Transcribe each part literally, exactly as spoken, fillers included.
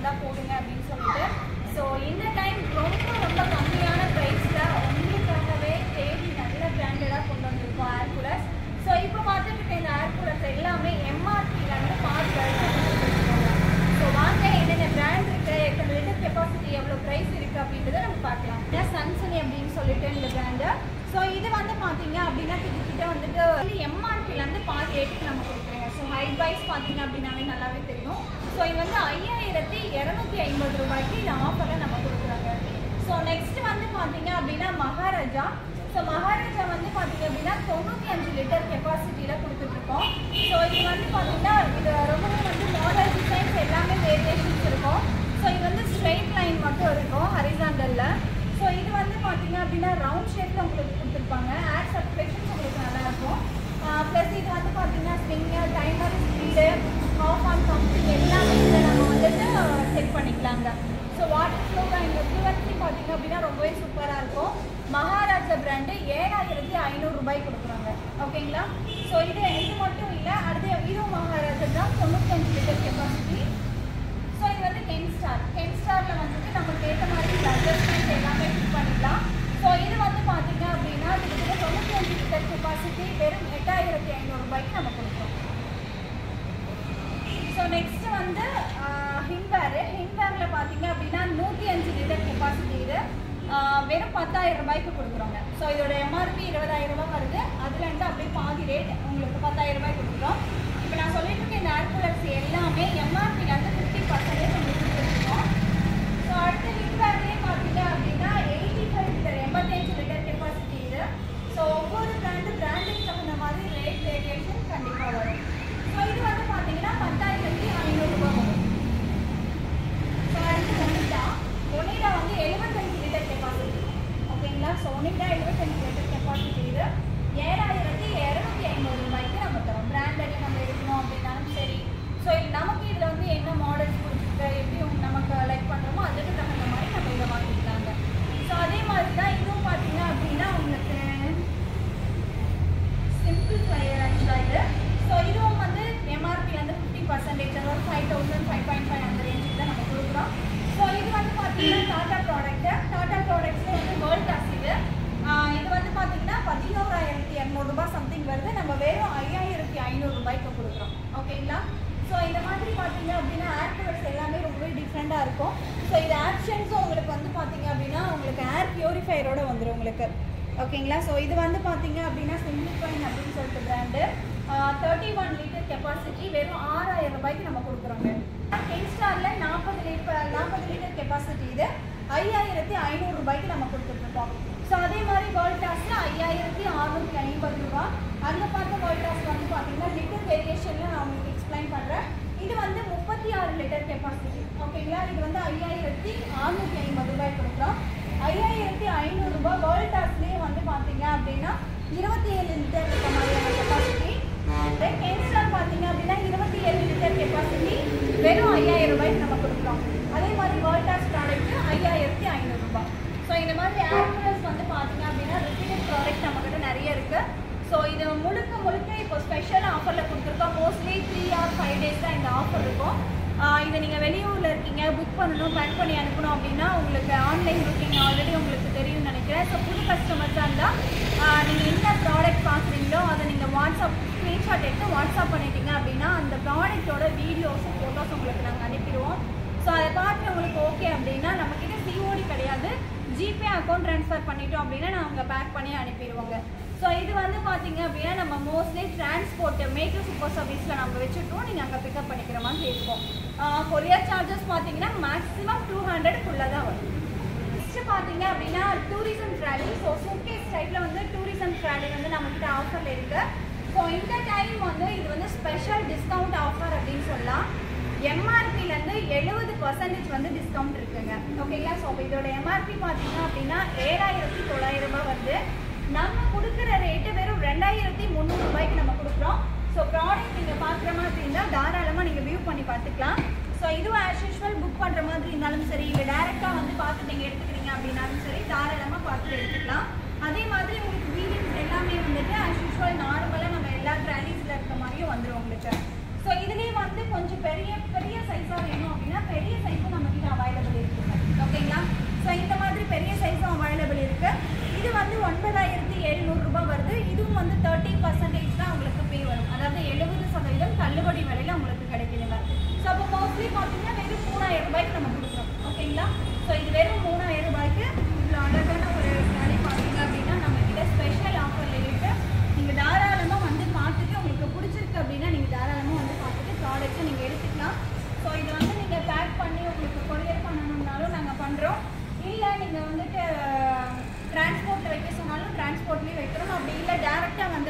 இருந்தால் போடுங்க அப்படின்னு சொல்லிட்டு. ஸோ இந்த டைம் ரொம்ப ரொம்ப கம்மியான ப்ரைஸில் உங்களுக்காகவே தேடி நல்ல பிராண்டடாக கொண்டு வந்திருக்கோம் ஏர் கூலர்ஸ். ஸோ இப்போ பார்த்துட்டு இருக்க இந்த ஏர் கூலர்ஸ் எல்லாமே எம்ஆர்பியிலேருந்து பாதி வரைக்கும். ஸோ வாங்க என்னென்ன பிராண்ட் இருக்குது, எத்தனை லிட்டர் கெப்பாசிட்டி, எவ்வளோ ப்ரைஸ் இருக்குது அப்படின்றத நம்ம பார்க்கலாம். ஏன்னா சன்சனி அப்படின்னு சொல்லிட்டு இந்த பிராண்டு. ஸோ இது வந்து பார்த்தீங்க அப்படின்னா கிட்டத்தட்ட வந்துட்டு எம்ஆர்பிலேருந்து பாதி ரேட்டுக்கு நம்ம கொடுக்குறோங்க. ஸோ ஹைட் வைஸ் பார்த்தீங்க அப்படின்னாவே நல்லாவே தெரியும். ஸோ இது வந்து ஐயாயிரத்தி இரநூத்தி ஐம்பது ரூபாய்க்கு இந்த ஆஃபரில் நம்ம கொடுக்குறாங்க. ஸோ நெக்ஸ்ட் வந்து பார்த்தீங்க அப்படின்னா மகாராஜா. ஸோ மகாராஜா வந்து பார்த்தீங்க அப்படின்னா தொண்ணூற்றி அஞ்சு லிட்டர் கெப்பாசிட்டியில் கொடுத்துட்ருக்கோம். ஸோ இது வந்து பார்த்தீங்கன்னா இது ரொம்பவே வந்து மாடல் டிசைன்ஸ் எல்லாமே வேரியேஷன்ஸ் இருக்கும். ஸோ இது வந்து ஸ்ட்ரெயிட் லைன் மட்டும் இருக்கும் ஹரிசாண்டலில். ஸோ இது வந்து பார்த்தீங்க அப்படின்னா ரவுண்ட் ஷேப்பில் உங்களுக்கு கொடுத்துருப்பாங்க. ஏர் சர்க்குலேஷன்ஸ் உங்களுக்கு நல்லாயிருக்கும். ப்ளஸ் இது வந்து பார்த்தீங்கன்னா swinger, timer, speed, off on complete எல்லாமே இதில் நம்ம வந்துட்டு செக் பண்ணிக்கலாங்க. So water flow and fluency பார்த்தீங்க அப்படின்னா ரொம்பவே சூப்பராக இருக்கும். மகாராஜா பிராண்டு ஏழாயிரத்தி ஐநூறு ரூபாய் கொடுக்குறாங்க. ஓகேங்களா? ஸோ இது இது மட்டும் இல்லை, அடுத்து ஹீரோ மகாராஜா தான் தொண்ணூத்தஞ்சு லிட்டர் கெப்பாசிட்டி. ஸோ இது வந்து டென் ஸ்டார் டென் ஸ்டாரில் வந்துட்டு நமக்கு ஏற்ற மாதிரி அட்ஜஸ்ட்மெண்ட் எல்லாமே ஃபிட் பண்ணிக்கலாம். ஸோ இது வந்து பார்த்தீங்க அப்படின்னா கிட்டத்தட்ட தொண்ணூற்றி அஞ்சு லிட்டர் கெப்பாசிட்டி வெறும் எட்டாயிரத்தி ஐநூறு ரூபாய்க்கு நம்ம கொடுக்குறோம். ஸோ நெக்ஸ்ட் வந்து ஹிம்பேரு. ஹிம்பேரில் பார்த்தீங்க அப்படின்னா நூற்றி அஞ்சு லிட்டர் கெப்பாசிட்டி இது வெறும் பத்தாயிரம் ரூபாய்க்கு கொடுக்குறோங்க. ஸோ இதோட எம்ஆர்பி இருபதாயிரம் ரூபாய் வருது. அதுலேருந்து அப்படியே பாதி ரேட் உங்களுக்கு பத்தாயிரம் ரூபாய் கொடுக்குறோம். இப்போ நான் சொல்லிட்டு இருக்கேன் இந்த ஏர் கூலர்ஸ் எல்லாமே எம்ஆர்பிலேருந்து ஃபிஃப்டி பர்சன்டேஜ் உங்களுக்கு கொடுத்துருக்கோம். ஸோ அடுத்து ஹிம்பேர்லேயே பார்த்தீங்க அப்படின்னா எயிட்டி ஃபைவ் லிட்டர் எண்பத்தஞ்சு லிட்டர் கெப்பாசிட்டி இது. ஸோ ஒவ்வொரு பிராண்டு பிராண்டுக்கு தகுந்த மாதிரி ரேட் வேரியேஷன் கண்டிப்பாக வரும். ஸோ இது வந்து பார்த்தீங்கன்னா பத்தாயிரத்தி ஐநூறுரூபா வரும். ஸோ அடுத்து ஒனிடா. ஒனிடா வந்து எழுபத்தஞ்சு லிட்டர் கெப்பாசிட்டி. ஓகேங்களா? ஸோ ஒனிடா எழுபத்தஞ்சு லிட்டர் கெப்பாசிட்டி இது ஏழாயிரத்தி இரநூத்தி ஐநூறு ரூபாய்க்கு நம்ம தரோம். பிராண்டட் நம்ம எடுக்கணும் அப்படின்னாலும் சரி. ஸோ இது நமக்கு இதில் வந்து என்ன மாடல்ஸ் கொடுத்துருக்கு, எப்படி நமக்கு லைக் பண்ணுறோமோ அதுக்கு தகுந்த மாதிரி நம்ம இதை வாங்கிக்கலாங்க. ஸோ அதே மாதிரி தான் இதுவும் பார்த்தீங்க அப்படின்னா உங்களுக்கு சிம்பிள் ஃப்ளையர் ஆக்சுவலாக இது. ஸோ இதுவும் வந்து எம்ஆர்பி வந்து ஃபிஃப்டி பர்சன்டேஜ் அதாவது five thousand five point five அந்த ரேஞ்சுக்கு தான் நம்ம கொடுக்குறோம். ஸோ இது வந்து பார்த்தீங்கன்னா டாடா ப்ராடக்ட்டு. டாடா ப்ராடக்ட்ஸில் வந்து வேர்ல்ட் டாஸ் இது. இது வந்து பார்த்தீங்கன்னா பதினோராயிரத்தி இரநூறுபா சம்திங் வருது. நம்ம வெறும் ஐயாயிரத்தி ஐநூறு ரூபாய்க்கு கொடுக்குறோம். ஓகேங்களா? ஸோ இந்த மாதிரி பார்த்தீங்க அப்படின்னா ஏர் கூலர்ஸ் எல்லாமே ரொம்பவே டிஃப்ரெண்ட்டாக இருக்கும். ஸோ இது ஆப்ஷன்ஸும் உங்களுக்கு வந்து பார்த்தீங்க அப்படின்னா உங்களுக்கு ஏர் பியூரிஃபையரோட வந்துடும் உங்களுக்கு. ஓகேங்களா? ஸோ இது வந்து பார்த்தீங்க அப்படின்னா சிம்பிளிஃபைன் அப்படின்னு சொல்லிட்டு brand thirty one litre capacity வெறும் ஆறாயிரம் ரூபாய்க்கு நம்ம கொடுக்குறோங்க. டென் ஸ்டாரில் நாற்பது லிட்டர் நாற்பது லிட்டர் கெப்பாசிட்டி இது ஐயாயிரத்தி ஐநூறு ரூபாய்க்கு நம்ம கொடுத்துட்ருக்கோம். ஸோ அதே மாதிரி வேர்ல்டாஸில் ஐயாயிரத்தி அறுநூற்றி ஐம்பது ரூபா. அங்கே பார்த்த வேர்ல்டாஸ் வந்து பார்த்தீங்கன்னா லிட்டர் வேரியேஷனில் நான் உங்களுக்கு எக்ஸ்பிளைன் பண்ணுறேன். இது வந்து முப்பத்தி ஆறு லிட்டர் கெப்பாசிட்டி. ஓகேங்களா? இது வந்து ஐயாயிரத்தி அறுநூற்றி ஐம்பது ரூபாய் கொடுக்குறோம். ஐயாயிரத்தி ஐநூறுரூபா வேர்ல்டாஸ்லேயே வந்து பார்த்தீங்க அப்படின்னா இருபத்தி ஏழு லிட்டர் இருக்க மாதிரியான கெப்பாசிட்டி. டென் ஸ்டார் பார்த்தீங்க அப்படின்னா இருபத்தி ஏழு லிட்டர் கெப்பாசிட்டி வெறும் ஐயாயிரம் ரூபாய்க்கு நம்ம கொடுக்குறோம். அதே மாதிரி வேர்ல்டாஸ் ப்ராடக்ட்டு ஐயாயிரத்தி ஐநூறுரூபா. ஸோ இந்த மாதிரி ஏர் கூலர்ஸ் வந்து பார்த்தீங்க அப்படின்னா ரிப்பீட்டட் ப்ராடக்ட் நம்மக்கிட்ட நிறைய இருக்குது. ஸோ இது முழுக்க முழுக்க இப்போ ஸ்பெஷல் ஆஃபரில் கொடுத்துருக்கோம். Mostly three or five days தான் இந்த ஆஃபர் இருக்கும். இதை நீங்கள் வெளியூரில் இருக்கீங்க, புக் பண்ணணும், பேக் பண்ணி அனுப்பணும் அப்படின்னா உங்களுக்கு ஆன்லைன் புக்கிங் ஆல்ரெடி உங்களுக்கு தெரியும்னு நினைக்கிறேன். ஸோ புது கஸ்டமர்ஸாக இருந்தால் நீங்கள் என்ன ப்ராடக்ட் பார்க்குறீங்களோ அதை நீங்கள் வாட்ஸ்அப் ஸ்க்ரீன்ஷாட் எடுத்து வாட்ஸ்அப் பண்ணிட்டீங்க அப்படின்னா அந்த ப்ராடக்ட்டோட வீடியோஸும் ஃபோட்டோஸ் உங்களுக்கு நாங்கள் அனுப்பிடுவோம். ஸோ அதை பார்த்து உங்களுக்கு ஓகே அப்படின்னா நம்மக்கிட்ட சிஓடி கிடையாது, ஜிபே அக்கௌண்ட் ட்ரான்ஸ்ஃபர் பண்ணிட்டோம் அப்படின்னா நாங்கள் பேக் பண்ணி அனுப்பிடுவோங்க. ஸோ இது வந்து பார்த்தீங்க அப்படின்னா நம்ம மோஸ்ட்லி டிரான்ஸ்போர்ட் மேக்கர் சூப்பர் சர்வீஸில் நம்ம வச்சுட்டோம், நீங்கள் அங்கே பிக்கப் பண்ணிக்கிற மாதிரி இருக்கும். கொரியர் சார்ஜஸ் பார்த்தீங்கன்னா மேக்ஸிமம் டூ ஹண்ட்ரடுக்குள்ளே தான் வரும். நெக்ஸ்ட்டு பார்த்தீங்க அப்படின்னா டூரிசம் ட்ராலி. ஸோ சூட்கேஸ் டைப்பில் வந்து டூரிசம் ட்ராலி வந்து நம்மக்கிட்ட ஆஃபரில் இருக்குது. ஸோ இந்த டைம் வந்து இது வந்து ஸ்பெஷல் டிஸ்கவுண்ட் ஆஃபர் அப்படின்னு சொல்லலாம். எம்ஆர்பிலேருந்து எழுபது பர்சன்டேஜ் வந்து டிஸ்கவுண்ட் இருக்குங்க. ஓகேங்களா? ஸோ இதோட எம்ஆர்பி பார்த்தீங்க அப்படின்னா ஏழாயிரத்தி தொள்ளாயிரம் ரூபாய் வந்து நம்ம கொடுக்குற ரேட்டு வெறும் ரெண்டாயிரத்தி முந்நூறு ரூபாய்க்கு நம்ம கொடுக்குறோம். ஸோ ப்ராடக்ட் நீங்கள் பார்க்குற மாதிரி இருந்தால் தாராளமாக நீங்கள் வியூ பண்ணி பார்த்துக்கலாம். ஸோ இதுவும் ஆஸ் யூஷுவல் புக் பண்ணுற மாதிரி இருந்தாலும் சரி, இல்லை டேரெக்டாக வந்து பார்த்து நீங்கள் எடுத்துக்கிறீங்க அப்படின்னாலும் சரி தாராளமாக பார்த்து எடுத்துக்கலாம். அதே மாதிரி உங்களுக்கு வீடியோஸ் எல்லாமே வந்துட்டு ஆஸ் யூஷுவல் நார்மலாக நம்ம எல்லா ட்ராலிஸில் இருக்க மாதிரியும் வந்துடும் உங்களுக்கு. ஸோ இதுலேயே வந்து கொஞ்சம் பெரிய பெரிய சைஸாக வேணும் அப்படின்னா பெரிய சைஸும் நம்ம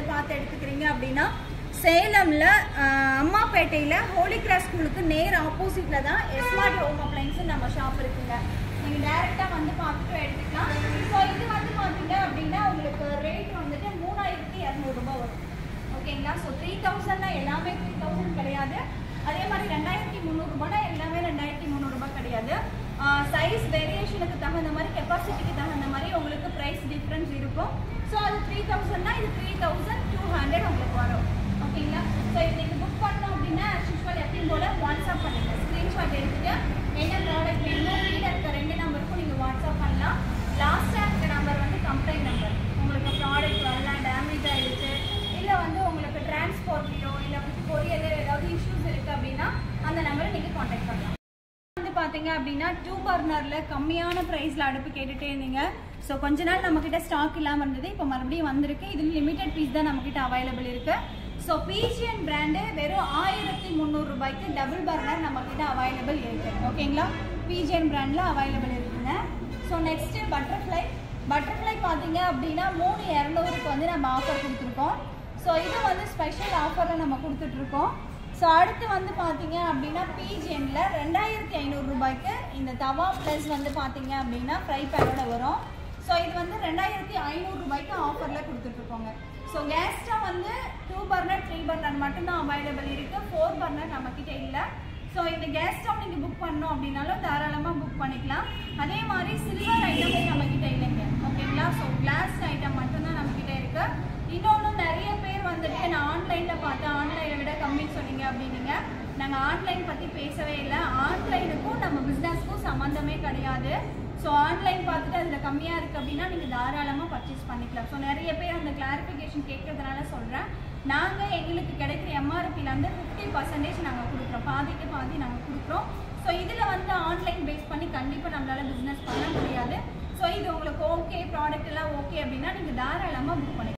நீங்கள் பார்த்து எடுத்துக்கிறீங்க அப்படின்னா சேலமில் அம்மாப்பேட்டையில் ஹோலி கிராஸ் ஸ்கூலுக்கு நேர் ஆப்போசிட்டில் தான் எஸ்மார்ட் ஹோம் அப்ளைன்ஸு நம்ம ஷாப் இருக்குங்க. நீங்கள் டேரெக்டாக வந்து பார்த்துட்டு எடுத்துக்கலாம். ஸோ இது வந்து பார்த்தீங்க அப்படின்னா உங்களுக்கு ரேட் வந்துட்டு மூணாயிரத்தி இரநூறுபா வரும். ஓகேங்களா? ஸோ த்ரீ தௌசண்ட்னா எல்லாமே த்ரீ தௌசண்ட் கிடையாது. அதே மாதிரி ரெண்டாயிரத்தி முந்நூறுரூபானா எல்லாமே ரெண்டாயிரத்தி முந்நூறுரூபா கிடையாது. சைஸ் வேரியேஷனுக்கு தகுந்த மாதிரி கெப்பாசிட்டிக்கு தகுந்த மாதிரி உங்களுக்கு ப்ரைஸ் டிஃப்ரென்ஸ் இருக்கும். ஸோ அது த்ரீ தௌசண்ட்னா இது த்ரீ தௌசண்ட் டூ ஹண்ட்ரட் உங்களுக்கு வரும். ஓகேங்களா? ஸோ இது நீங்கள் புக் பண்ணோம் அப்படின்னா யூஸ்வல் எப்பயும் போல் வாட்ஸ்அப் பண்ணுங்கள். ஸ்க்ரீன்ஷாட் எடுத்துட்டு என்ன ப்ராடக்ட் வேணுமோ கீழே இருக்க ரெண்டு நம்பருக்கும் நீங்கள் வாட்ஸ்அப் பண்ணலாம். லாஸ்ட்டாக இருக்க நம்பர் வந்து கம்ப்ளைண்ட் நம்பர். உங்களுக்கு ப்ராடக்ட் வரலாம், டேமேஜ் ஆகிடுச்சு, இல்லை வந்து உங்களுக்கு டிரான்ஸ்போர்ட்லையோ இல்லை கொரியரில் ஏதாவது இஷ்யூஸ் இருக்குது அப்படின்னா அந்த நம்பரை நீங்கள் காண்டாக்ட் பண்ணலாம். வந்து பார்த்தீங்க அப்படின்னா டூ பர்னரில் கம்மியான ப்ரைஸில் அடுப்பு கேட்டுகிட்டே இருந்தீங்க. ஸோ கொஞ்ச நாள் நம்மக்கிட்ட ஸ்டாக் இல்லாமல் இருந்தது, இப்போ மறுபடியும் வந்திருக்கு. இதில் லிமிடெட் பீஸ் தான் நம்மக்கிட்ட அவைலபிள் இருக்குது. ஸோ பீஜியன் பிராண்டு வெறும் ஆயிரத்தி முந்நூறுரூபாய்க்கு டபுள் பர்னர் நம்மக்கிட்ட அவைலபிள் இருக்குது. ஓகேங்களா? பீஜியன் பிராண்டில் அவைலபிள் இருக்குங்க. So next butterfly. பட்டர்ஃப்ளை பார்த்தீங்க அப்படின்னா மூணு இரநூறுக்கு வந்து நம்ம ஆஃபர் கொடுத்துருக்கோம். ஸோ இது வந்து ஸ்பெஷல் ஆஃபரில் நம்ம கொடுத்துட்ருக்கோம். ஸோ அடுத்து வந்து பார்த்தீங்க அப்படின்னா பீஜியனில் ரெண்டாயிரத்தி ஐநூறுரூபாய்க்கு இந்த தவா ப்ளஸ் வந்து பார்த்தீங்க அப்படின்னா ஃப்ரை பேனோட வரும். ஸோ இது வந்து ரெண்டாயிரத்தி ஐநூறுரூபாய்க்கு ஆஃபரில் கொடுத்துட்ருக்கோங்க. ஸோ கேஸ் ஸ்டவ் வந்து டூ பர்னர் த்ரீ பர்னர் மட்டும்தான் அவைலபிள் இருக்குது. ஃபோர் பர்னர் நம்மக்கிட்ட இல்லை. ஸோ இந்த கேஸ் ஸ்டவ் நீங்கள் புக் பண்ணோம் அப்படின்னாலும் தாராளமாக புக் பண்ணிக்கலாம். அதே மாதிரி சில்வர் ஐட்டமும் நம்மக்கிட்ட இல்லைங்க. ஓகேங்களா? ஸோ கிளாஸ் ஐட்டம் மட்டும்தான் நம்மக்கிட்ட இருக்குது. இன்னொன்று நிறைய பேர் வந்துட்டு நான் ஆன்லைனில் பார்த்தேன், ஆன்லைனை விட கம்மின்னு சொன்னீங்க அப்படின்னீங்க. நாங்கள் ஆன்லைன் பற்றி பேசவே இல்லை. ஆன்லைனுக்கும் நம்ம பிஸ்னஸ்க்கும் சம்மந்தமே கிடையாது. ஸோ ஆன்லைன் பார்த்துட்டு அதில் கம்மியாக இருக்குது அப்படின்னா நீங்கள் தாராளமாக பர்ச்சேஸ் பண்ணிக்கலாம். ஸோ நிறைய பேர் அந்த கிளாரிஃபிகேஷன் கேட்கறதுனால சொல்கிறேன். நாங்கள் எங்களுக்கு கிடைக்கிற எம்ஆர்பிலேருந்து ஃபிஃப்டி பர்சன்டேஜ் நாங்கள் கொடுக்குறோம். பாதிக்கு பாதி நாங்கள் கொடுக்குறோம். ஸோ இதில் வந்து ஆன்லைன் பேஸ் பண்ணி கண்டிப்பாக நம்மளால் பிஸ்னஸ் பண்ண முடியாது. ஸோ இது உங்களுக்கு ஓகே, ப்ராடக்ட் எல்லாம் ஓகே அப்படின்னா நீங்கள் தாராளமாக புக் பண்ணிக்கலாம்.